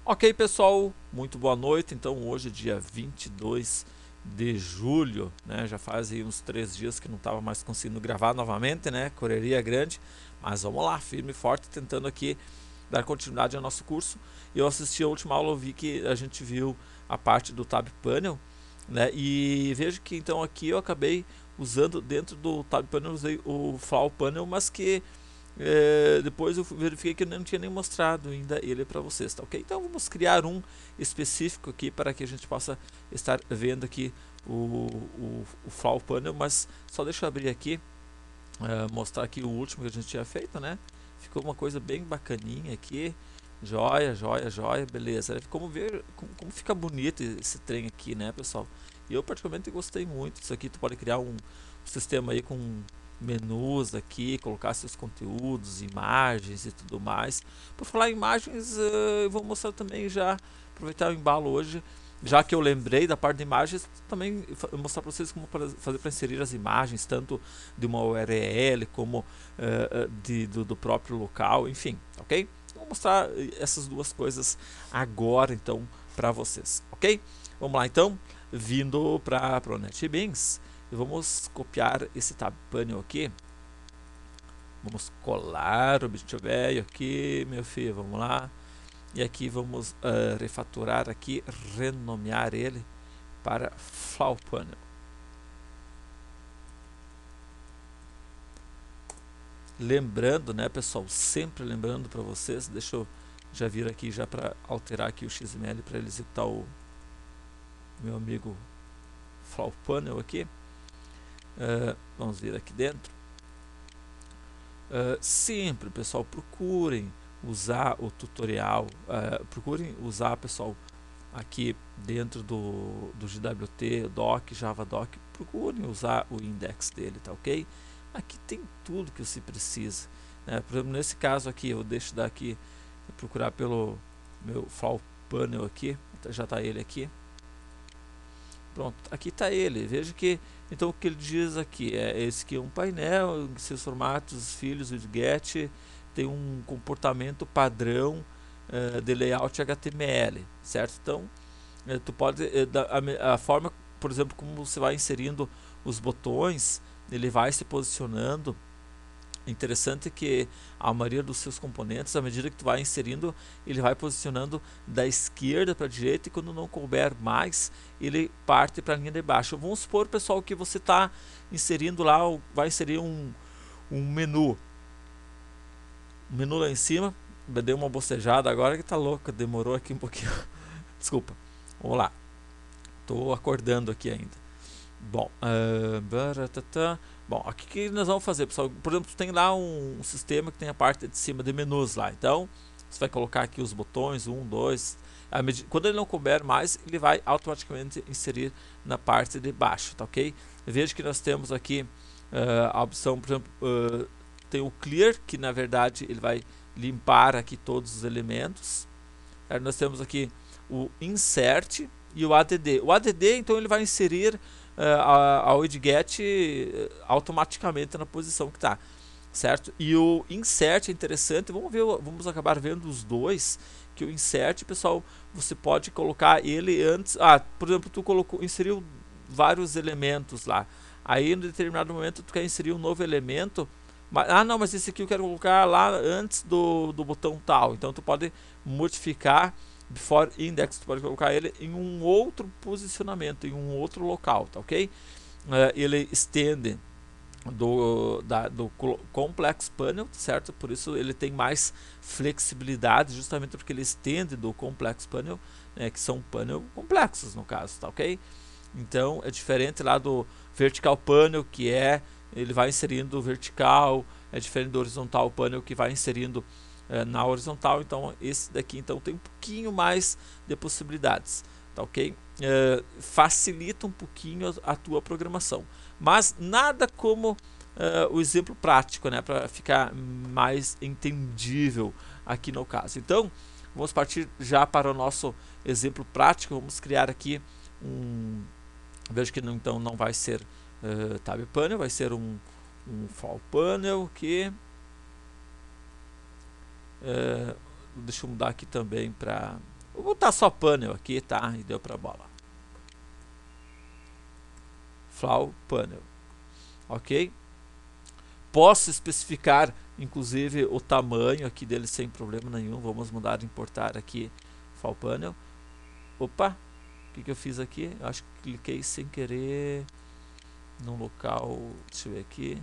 Ok, pessoal, muito boa noite. Então, hoje, dia 22 de julho, né? Já faz aí uns 3 dias que não estava mais conseguindo gravar novamente, né? Correria grande, mas vamos lá, firme e forte, tentando aqui dar continuidade ao nosso curso. Eu assisti a última aula, eu vi que a gente viu a parte do Tab Panel, né? E vejo que então aqui eu acabei usando dentro do Tab Panel, usei o Flow Panel, mas que depois eu verifiquei que eu não tinha nem mostrado ainda ele para vocês, tá ok? Então vamos criar um específico aqui para que a gente possa estar vendo aqui o Flow Panel, mas só deixa eu abrir aqui, mostrar aqui o último que a gente tinha feito, né? Ficou uma coisa bem bacaninha aqui, joia, joia, joia, beleza. Como ver como fica bonito esse trem aqui, né, pessoal? E eu particularmente gostei muito disso aqui. Tu pode criar um sistema aí com menus aqui, colocar seus conteúdos, imagens e tudo mais. Por falar em imagens, eu vou mostrar também já, aproveitar o embalo hoje, já que eu lembrei da parte de imagens, também mostrar para vocês como fazer para inserir as imagens, tanto de uma URL como do próprio local, enfim, ok? Vou mostrar essas duas coisas agora, então, para vocês, ok? Vamos lá, então, vindo para o NetBeans, vamos copiar esse tab panel aqui. Vamos colar o bicho velho aqui, meu filho, vamos lá. E aqui vamos refatorar aqui, renomear ele para Flow Panel. Lembrando, né, pessoal, sempre lembrando para vocês, deixa eu já vir aqui já para alterar aqui o XML para ele executar o meu amigo Flow Panel aqui. Vamos vir aqui dentro. Sempre, pessoal, procurem usar o tutorial, procurem usar, pessoal, aqui dentro do GWT, Doc, Javadoc, procurem usar o index dele, tá ok? Aqui tem tudo que você precisa, né? Por exemplo, nesse caso aqui, eu deixo daqui procurar pelo meu Flow Panel aqui, já está ele aqui. Pronto, aqui está ele. Veja que então o que ele diz aqui é esse aqui é um painel, seus formatos, filhos, widget, tem um comportamento padrão de layout HTML, certo? Então tu pode a forma, por exemplo, como você vai inserindo os botões, ele vai se posicionando. Interessante que a maioria dos seus componentes, à medida que tu vai inserindo, ele vai posicionando da esquerda para a direita, e quando não couber mais, ele parte para a linha de baixo. Vamos supor, pessoal, que você está inserindo lá, vai inserir um menu. Um menu lá em cima, dei uma bocejada agora que tá louca, demorou aqui um pouquinho. Desculpa, vamos lá. Estou acordando aqui ainda. Bom, bom, aqui que nós vamos fazer, pessoal. Por exemplo, tem lá um sistema que tem a parte de cima de menus lá. Então, você vai colocar aqui os botões, 1, 2. Quando ele não couber mais, ele vai automaticamente inserir na parte de baixo, tá ok? Veja que nós temos aqui a opção, por exemplo, tem o Clear, que na verdade ele vai limpar aqui todos os elementos. Aí nós temos aqui o Insert e o ADD. O ADD, então, ele vai inserir a widget automaticamente na posição que está, certo? E o insert é interessante, vamos acabar vendo os dois, que o insert, pessoal, você pode colocar ele antes, por exemplo, tu inseriu vários elementos lá, aí em determinado momento tu quer inserir um novo elemento, não, mas esse aqui eu quero colocar lá antes do botão tal, então tu pode modificar before index, tu pode colocar ele em um outro posicionamento, em um outro local, tá ok? Ele estende do complex panel, certo? Por isso ele tem mais flexibilidade, justamente porque ele estende do complex panel, né, que são panel complexos no caso, tá ok? Então é diferente lá do vertical panel, que ele vai inserindo vertical, é diferente do horizontal panel, que vai inserindo na horizontal. Então esse daqui então tem um pouquinho mais de possibilidades, tá ok? Facilita um pouquinho a tua programação, mas nada como o exemplo prático, né, para ficar mais entendível aqui no caso. Então vamos partir já para o nosso exemplo prático. Vamos criar aqui vejo que então não vai ser tab panel, vai ser um fall panel que deixa eu mudar aqui também para Vou botar só panel aqui, tá? E deu pra bola. Flow panel. Ok? Posso especificar, inclusive, o tamanho aqui dele sem problema nenhum. Vamos mudar, importar aqui Flow panel. Opa! O que eu fiz aqui? Eu acho que cliquei sem querer num local. Deixa eu ver aqui.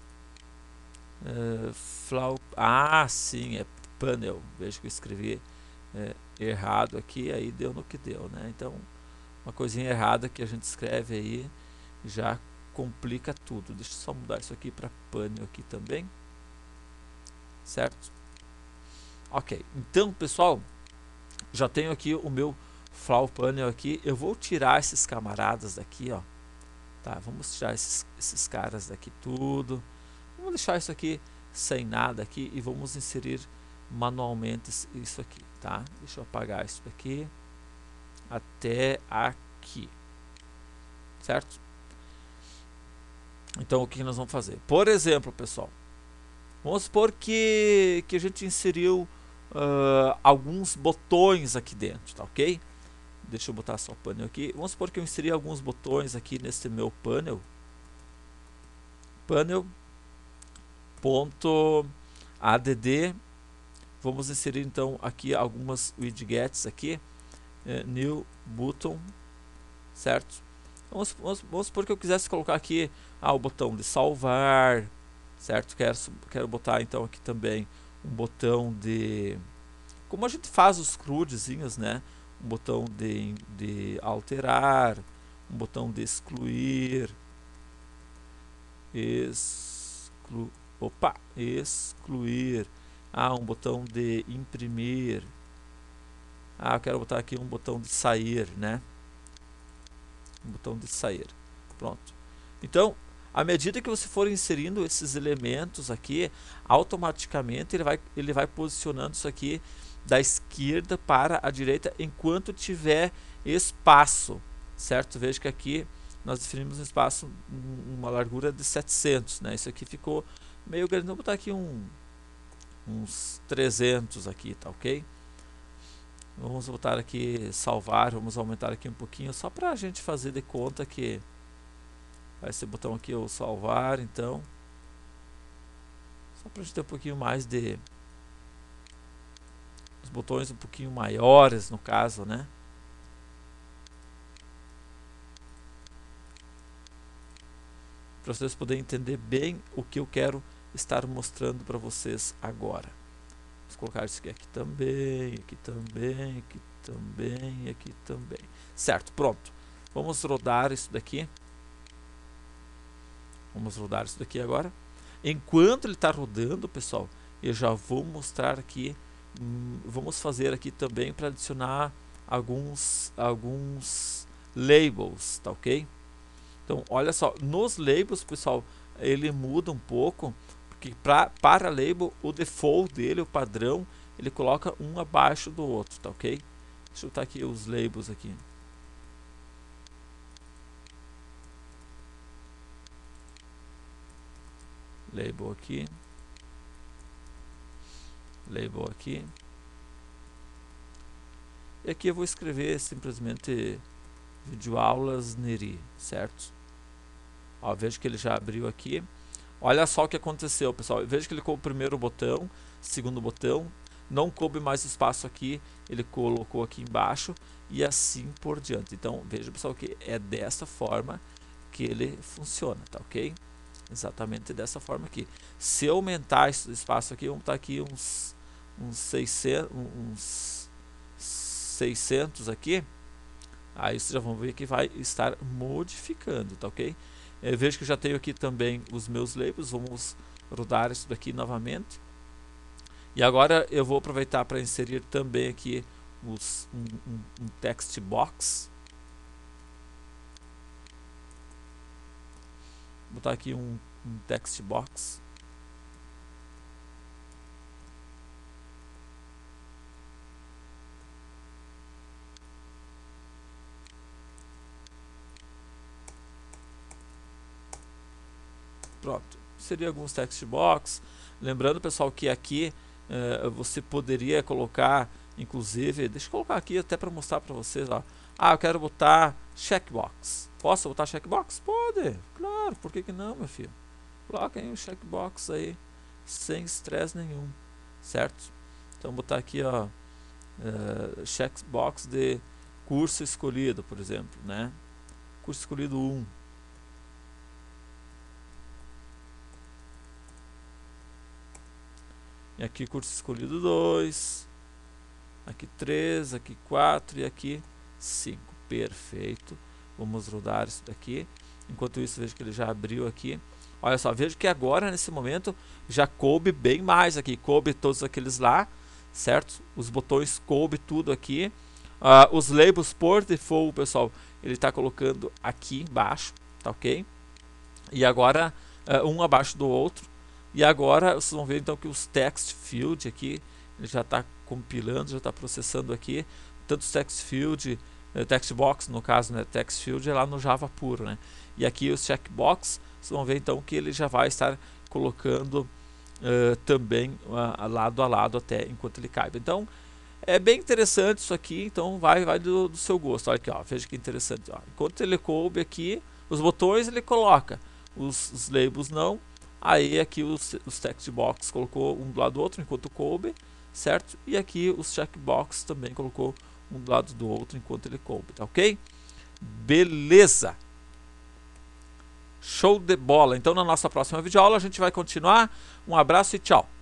Flow. Ah, sim, é panel. Veja que eu escrevi errado aqui, aí deu no que deu, né? Então, uma coisinha errada que a gente escreve aí já complica tudo. Deixa eu só mudar isso aqui para panel aqui também, certo? Ok, então pessoal, já tenho aqui o meu flow panel aqui. Eu vou tirar esses camaradas daqui, ó. Tá, vamos tirar esses caras daqui tudo. Vamos deixar isso aqui sem nada aqui e vamos inserir manualmente isso aqui, tá? Deixa eu apagar isso daqui até aqui, certo? Então o que nós vamos fazer? Por exemplo, pessoal, vamos supor que a gente inseriu alguns botões aqui dentro, tá ok? Deixa eu botar só o panel aqui. Vamos supor que eu inseri alguns botões aqui nesse meu panel. Panel.add. Vamos inserir então aqui algumas widgets aqui. New button, certo? Vamos supor que eu quisesse colocar aqui o botão de salvar, certo? Quero botar então aqui também um botão de... Como a gente faz os CRUDzinhos, né? Um botão de alterar, um botão de excluir, excluir, um botão de imprimir, eu quero botar aqui um botão de sair, né? Um botão de sair, pronto. Então, à medida que você for inserindo esses elementos aqui, automaticamente ele vai posicionando isso aqui da esquerda para a direita enquanto tiver espaço, certo? Veja que aqui nós definimos um espaço, uma largura de 700, né? Isso aqui ficou meio grande, vou botar aqui uns 300 aqui, tá ok? Vamos botar aqui salvar, vamos aumentar aqui um pouquinho, só para a gente fazer de conta que esse botão aqui é o salvar, então só para a gente ter um pouquinho mais de os botões um pouquinho maiores no caso, né? Para vocês poderem entender bem o que eu quero estar mostrando para vocês agora. Vamos colocar isso aqui também, aqui também, aqui também, aqui também. Certo, pronto. Vamos rodar isso daqui. Vamos rodar isso daqui agora. Enquanto ele está rodando, pessoal, eu já vou mostrar aqui. Vamos fazer aqui também para adicionar alguns labels, tá ok? Então, olha só, nos labels, pessoal, ele muda um pouco, porque para label, o default dele, o padrão, ele coloca um abaixo do outro, tá ok? Deixa eu botar aqui os labels aqui. Label aqui. Label aqui. E aqui eu vou escrever simplesmente videoaulas Neri, certo? Ó, veja que ele já abriu aqui. Olha só o que aconteceu, pessoal. Veja que ele colocou o primeiro botão, segundo botão, não coube mais espaço aqui, ele colocou aqui embaixo e assim por diante. Então, veja, pessoal, que é dessa forma que ele funciona, tá ok? Exatamente dessa forma aqui. Se eu aumentar esse espaço aqui, vamos botar aqui uns 600 aqui, aí vocês já vão ver que vai estar modificando, tá ok? Eu vejo que já tenho aqui também os meus labels, vamos rodar isso daqui novamente. E agora eu vou aproveitar para inserir também aqui um text box. Vou botar aqui um text box. Pronto, seria alguns text box. Lembrando, pessoal, que aqui você poderia colocar Inclusive, deixa eu colocar aqui até para mostrar para vocês, ó. Ah, eu quero botar checkbox. Posso botar checkbox? Pode, claro, por que que não, meu filho? Coloquem o checkbox aí, sem estresse nenhum, certo? Então, vou botar aqui, ó, checkbox de curso escolhido, por exemplo, né? Curso escolhido 1. E aqui curso escolhido 2. Aqui 3, aqui 4 e aqui 5. Perfeito. Vamos rodar isso daqui. Enquanto isso, vejo que ele já abriu aqui. Olha só, vejo que agora, nesse momento, já coube bem mais aqui. Coube todos aqueles lá, certo? Os botões coube tudo aqui. Os labels por default, pessoal, ele está colocando aqui embaixo, tá ok? E agora, um abaixo do outro. E agora, vocês vão ver então que os text field aqui, ele já está compilando, já está processando aqui. Tanto os text field, text box no caso, né? Text field é lá no Java puro, né? E aqui os checkbox, vocês vão ver então que ele já vai estar colocando também lado a lado até enquanto ele caiba. Então, é bem interessante isso aqui, então vai do seu gosto. Olha aqui, ó, veja que interessante. Ó. Enquanto ele coube aqui, os botões ele coloca, os labels não. Aí aqui os text box colocou um do lado do outro enquanto coube, certo? E aqui os checkbox também colocou um do lado do outro enquanto ele coube, tá ok? Beleza! Show de bola! Então na nossa próxima videoaula a gente vai continuar. Um abraço e tchau!